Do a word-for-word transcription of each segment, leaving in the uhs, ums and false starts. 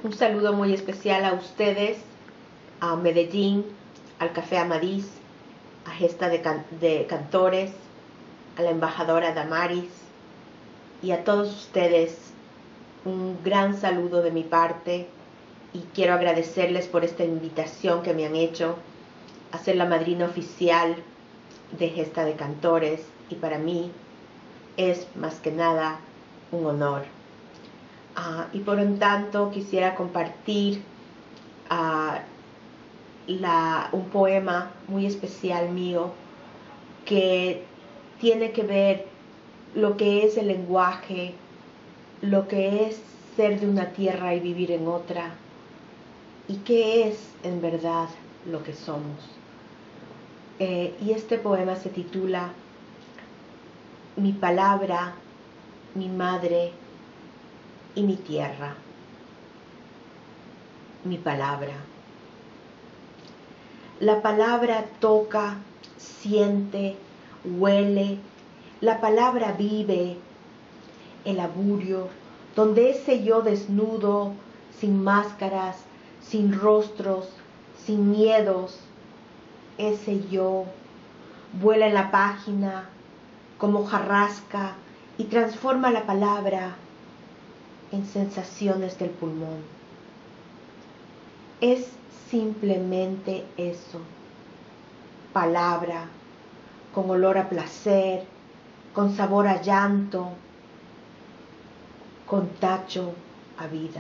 Un saludo muy especial a ustedes, a Medellín, al Café Amadís, a Gesta de, Can de Cantores, a la embajadora Damaris y a todos ustedes un gran saludo de mi parte y quiero agradecerles por esta invitación que me han hecho a ser la madrina oficial de Gesta de Cantores y para mí es más que nada un honor. Uh, y por lo tanto quisiera compartir uh, la, un poema muy especial mío que tiene que ver lo que es el lenguaje, lo que es ser de una tierra y vivir en otra y qué es en verdad lo que somos. Eh, y este poema se titula Mi palabra, mi madre y mi tierra. Mi palabra. La palabra toca, siente, huele. La palabra vive el aburio, donde ese yo desnudo, sin máscaras, sin rostros, sin miedos, ese yo vuela en la página como hojarasca y transforma la palabra en sensaciones del pulmón. Es simplemente eso, palabra, con olor a placer, con sabor a llanto, con tacho a vida.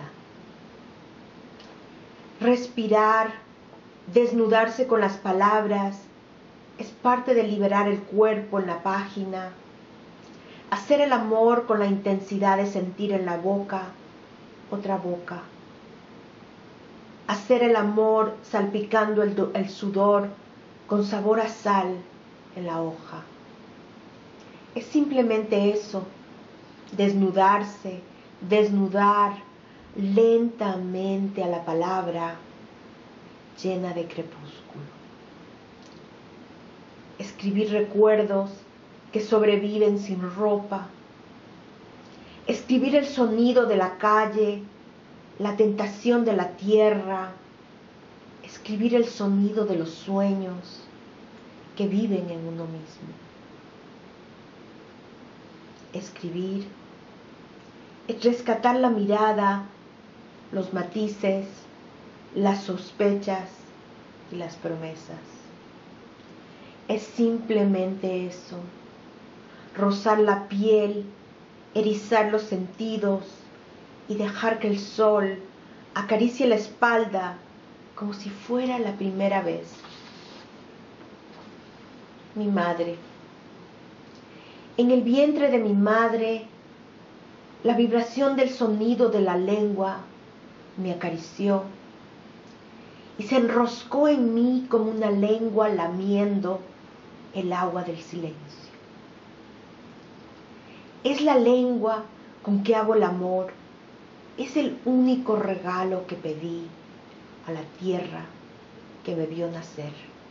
Respirar, desnudarse con las palabras, es parte de liberar el cuerpo en la página. Hacer el amor con la intensidad de sentir en la boca, otra boca. Hacer el amor salpicando el, el sudor con sabor a sal en la hoja. Es simplemente eso, desnudarse, desnudar lentamente a la palabra llena de crepúsculo. Escribir recuerdos que sobreviven sin ropa, escribir el sonido de la calle, la tentación de la tierra, escribir el sonido de los sueños que viven en uno mismo. Escribir es rescatar la mirada, los matices, las sospechas y las promesas. Es simplemente eso. Rozar la piel, erizar los sentidos y dejar que el sol acaricie la espalda como si fuera la primera vez. Mi madre. En el vientre de mi madre, la vibración del sonido de la lengua me acarició y se enroscó en mí como una lengua lamiendo el agua del silencio. Es la lengua con que hago el amor. Es el único regalo que pedí a la tierra que me vio nacer.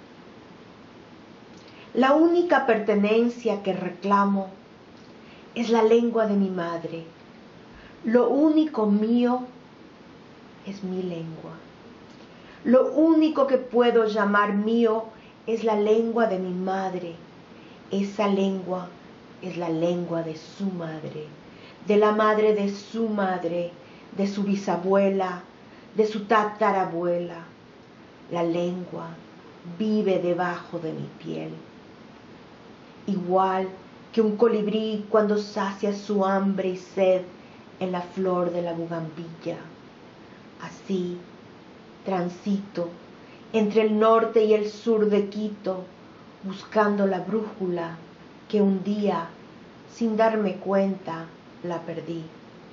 La única pertenencia que reclamo es la lengua de mi madre. Lo único mío es mi lengua. Lo único que puedo llamar mío es la lengua de mi madre. Esa lengua es la lengua de su madre, de la madre de su madre, de su bisabuela, de su tatarabuela. La lengua vive debajo de mi piel. Igual que un colibrí cuando sacia su hambre y sed en la flor de la bugambilla. Así transito entre el norte y el sur de Quito, buscando la brújula que un día, sin darme cuenta, la perdí.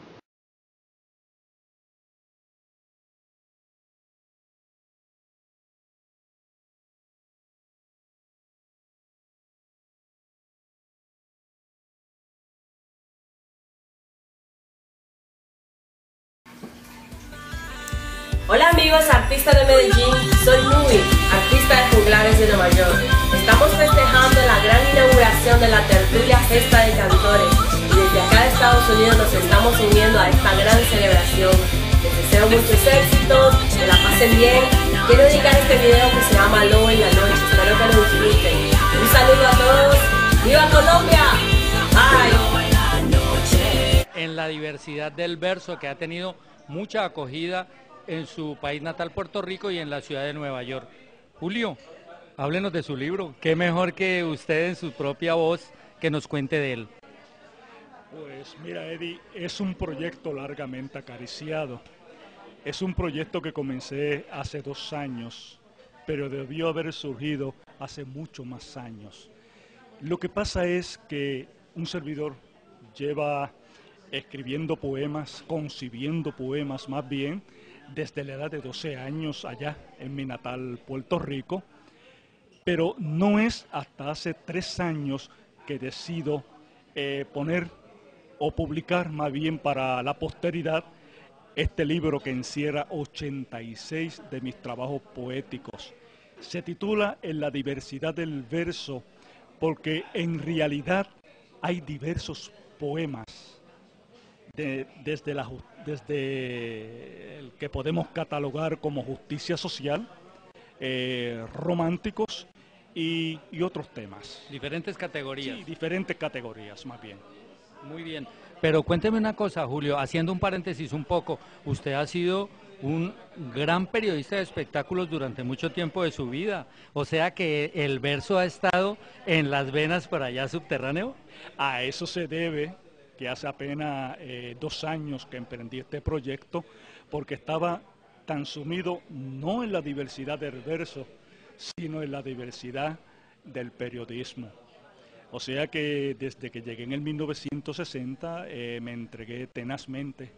Hola amigos artistas de Medellín, soy Nui, artista de Juglares de Nueva York. Estamos festejando la gran inauguración de la tertulia Gesta de Cantores y desde acá de Estados Unidos nos estamos uniendo a esta gran celebración. Les deseo deseo muchos éxitos, que la pasen bien. Quiero dedicar este video que se llama Lobo en la Noche, espero que lo disfruten. Un saludo a todos, ¡viva Colombia! ¡Bye! En la diversidad del verso que ha tenido mucha acogida en su país natal Puerto Rico y en la ciudad de Nueva York. Julio, háblenos de su libro, qué mejor que usted en su propia voz que nos cuente de él. Pues mira, Eddie, es un proyecto largamente acariciado. Es un proyecto que comencé hace dos años, pero debió haber surgido hace mucho más años. Lo que pasa es que un servidor lleva escribiendo poemas, concibiendo poemas más bien, desde la edad de doce años allá en mi natal Puerto Rico, pero no es hasta hace tres años que decido eh, poner o publicar más bien para la posteridad este libro que encierra ochenta y seis de mis trabajos poéticos. Se titula En la diversidad del verso porque en realidad hay diversos poemas de, desde, la, desde el que podemos catalogar como justicia social, eh, románticos y, y otros temas. Diferentes categorías. Sí, diferentes categorías más bien. Muy bien, pero cuénteme una cosa, Julio, haciendo un paréntesis un poco, usted ha sido un gran periodista de espectáculos durante mucho tiempo de su vida, o sea que el verso ha estado en las venas por allá subterráneo. A eso se debe que hace apenas eh, dos años que emprendí este proyecto, porque estaba tan sumido no en la diversidad del verso, sino en la diversidad del periodismo. O sea que desde que llegué en el mil novecientos sesenta eh, me entregué tenazmente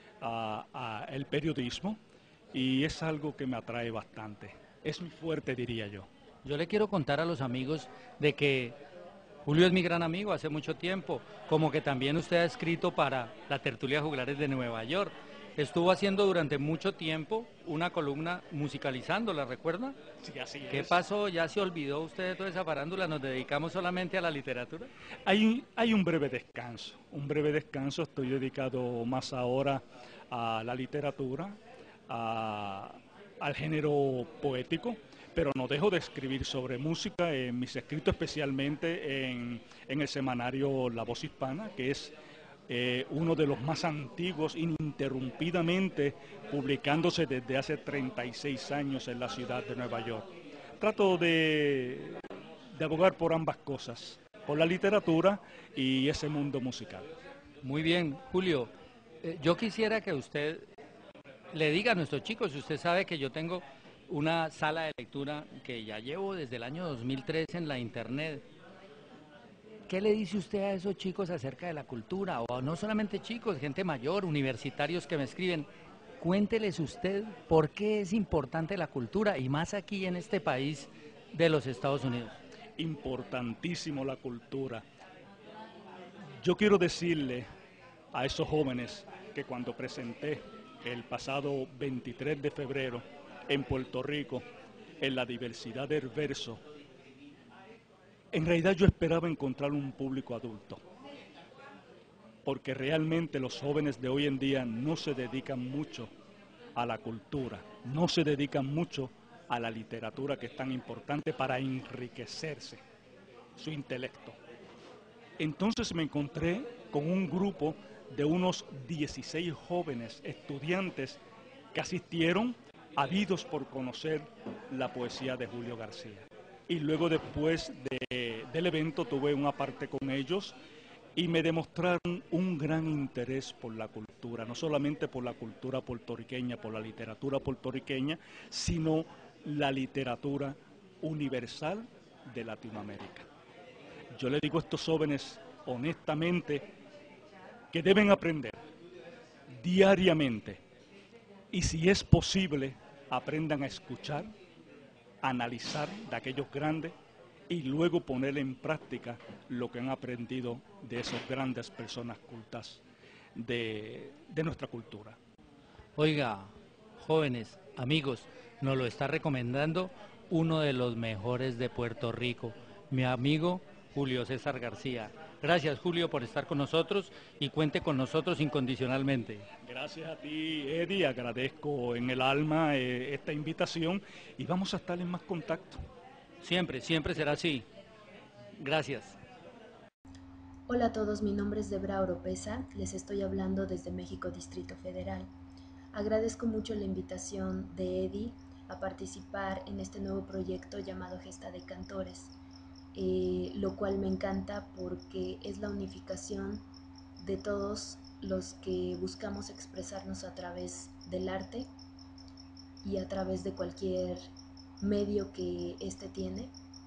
al periodismo y es algo que me atrae bastante. Es muy fuerte, diría yo. Yo le quiero contar a los amigos de que Julio es mi gran amigo hace mucho tiempo, como que también usted ha escrito para la Tertulia Juglares de Nueva York. Estuvo haciendo durante mucho tiempo una columna musicalizando, ¿la recuerda? Sí, así es. ¿Qué pasó? ¿Ya se olvidó usted de toda esa farándula? ¿Nos dedicamos solamente a la literatura? Hay, hay un breve descanso, un breve descanso. Estoy dedicado más ahora a la literatura, a, al género poético, pero no dejo de escribir sobre música en mis escritos, especialmente en, en el semanario La Voz Hispana, que es Eh, uno de los más antiguos, ininterrumpidamente publicándose desde hace treinta y seis años en la ciudad de Nueva York. Trato de, de abogar por ambas cosas, por la literatura y ese mundo musical. Muy bien, Julio, eh, yo quisiera que usted le diga a nuestros chicos, usted sabe que yo tengo una sala de lectura que ya llevo desde el año dos mil tres en la internet. ¿Qué le dice usted a esos chicos acerca de la cultura? O no solamente chicos, gente mayor, universitarios que me escriben. Cuénteles usted por qué es importante la cultura y más aquí en este país de los Estados Unidos. Importantísimo la cultura. Yo quiero decirle a esos jóvenes que cuando presenté el pasado veintitrés de febrero en Puerto Rico, en la diversidad del verso, en realidad yo esperaba encontrar un público adulto, porque realmente los jóvenes de hoy en día no se dedican mucho a la cultura, no se dedican mucho a la literatura, que es tan importante para enriquecerse su intelecto. Entonces me encontré con un grupo de unos dieciséis jóvenes estudiantes que asistieron ávidos por conocer la poesía de Julio García. Y luego después de, del evento tuve una parte con ellos y me demostraron un gran interés por la cultura, no solamente por la cultura puertorriqueña, por la literatura puertorriqueña, sino la literatura universal de Latinoamérica. Yo le digo a estos jóvenes honestamente que deben aprender diariamente y si es posible aprendan a escuchar, analizar de aquellos grandes y luego poner en práctica lo que han aprendido de esas grandes personas cultas de, de nuestra cultura. Oiga, jóvenes, amigos, nos lo está recomendando uno de los mejores de Puerto Rico, mi amigo Julio César García. Gracias, Julio, por estar con nosotros y cuente con nosotros incondicionalmente. Gracias a ti, Eddie, agradezco en el alma eh, esta invitación y vamos a estar en más contacto. Siempre, siempre será así. Gracias. Hola a todos, mi nombre es Debra Oropesa, les estoy hablando desde México, Distrito Federal. Agradezco mucho la invitación de Eddie a participar en este nuevo proyecto llamado Gesta de Cantores. Eh, lo cual me encanta porque es la unificación de todos los que buscamos expresarnos a través del arte y a través de cualquier medio que éste tiene.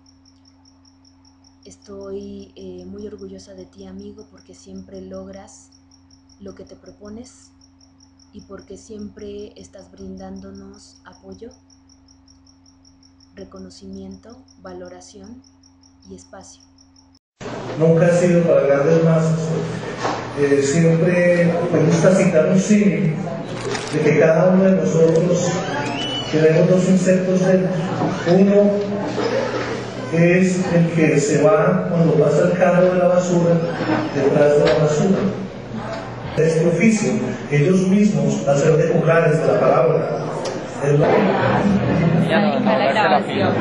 Estoy eh, muy orgullosa de ti, amigo, porque siempre logras lo que te propones y porque siempre estás brindándonos apoyo, reconocimiento, valoración y espacio. Nunca ha sido para grandes masas. Eh, siempre me gusta citar un símil de que cada uno de nosotros tenemos dos insectos dentro. Uno es el que se va cuando pasa el carro de la basura detrás de la basura. Este oficio, ellos mismos, al ser de juglares de la palabra, es la... Ya no, la grabación.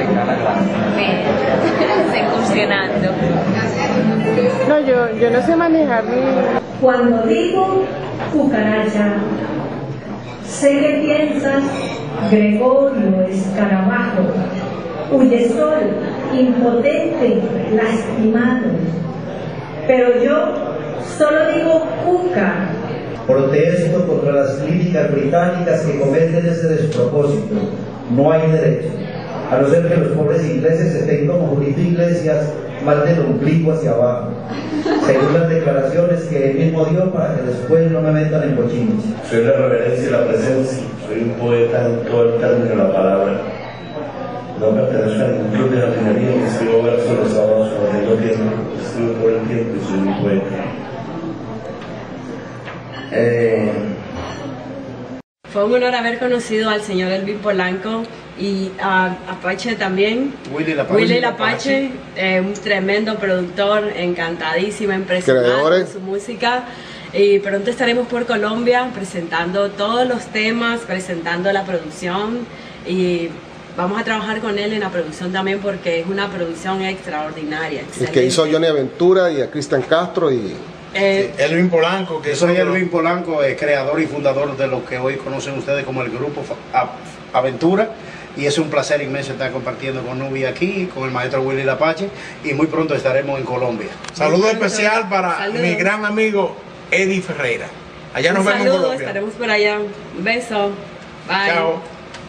Está incursionando. No, yo, yo no sé manejar ni... Cuando digo cucaracha, sé que piensas Gregorio Escarabajo, Huyesol, impotente, lastimado. Pero yo solo digo cuca. Protesto contra las clínicas británicas que cometen ese despropósito. No hay derecho, a no ser que los pobres ingleses estén como Julito Iglesias, más del ombligo hacia abajo, según las declaraciones que él mismo dio para que después no me metan en cochinos. Soy la reverencia y la presencia, soy un poeta en todo el término de la palabra. No pertenezco a ningún club de jardinería que escribo versos los sábados cuando tengo tiempo, escribo por el tiempo y soy un poeta. Eh... Fue un honor haber conocido al señor Elvin Polanco y a Apache también. Willy Lapache. Willy Lapache, eh, un tremendo productor, encantadísima, impresionante con su música. Y pronto estaremos por Colombia presentando todos los temas, presentando la producción y vamos a trabajar con él en la producción también porque es una producción extraordinaria. El que hizo a Johnny Aventura y a Cristian Castro y... Eh, sí, Elvin Polanco, que yo soy Elvin Polanco, eh, creador y fundador de lo que hoy conocen ustedes como el grupo Aventura, y es un placer inmenso estar compartiendo con Nubi aquí, con el maestro Willy Lapache, y muy pronto estaremos en Colombia. Saludo especial para Saludos. mi gran amigo Eddie Ferreira. Allá nos un vemos saludo, en Colombia. Estaremos por allá. Un beso. Bye. Chao.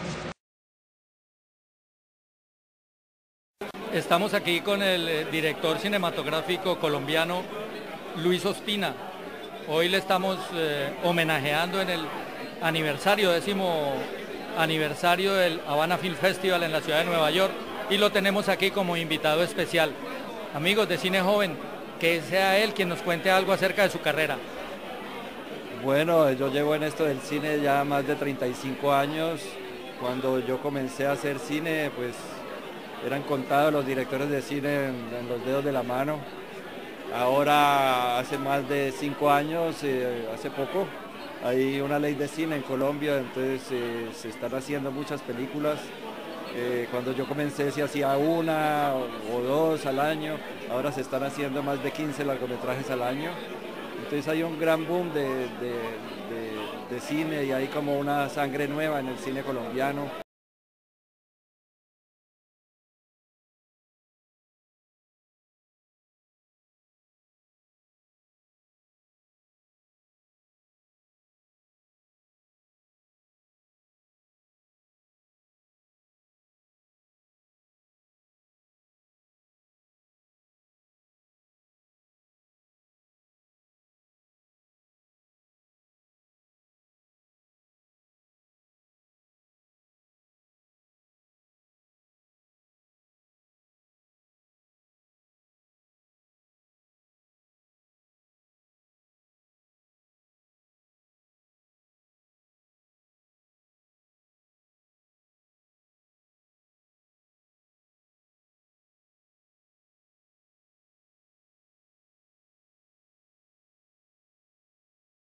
Estamos aquí con el director cinematográfico colombiano Luis Ospina. Hoy le estamos eh, homenajeando en el aniversario, décimo aniversario del Habana Film Festival en la ciudad de Nueva York y lo tenemos aquí como invitado especial. Amigos de Cine Joven, que sea él quien nos cuente algo acerca de su carrera. Bueno, yo llevo en esto del cine ya más de treinta y cinco años. Cuando yo comencé a hacer cine, pues eran contados los directores de cine en, en los dedos de la mano. Ahora, hace más de cinco años, eh, hace poco, hay una ley de cine en Colombia, entonces eh, se están haciendo muchas películas. Eh, cuando yo comencé se hacía una o, o dos al año, ahora se están haciendo más de quince largometrajes al año. Entonces hay un gran boom de, de, de, de cine y hay como una sangre nueva en el cine colombiano.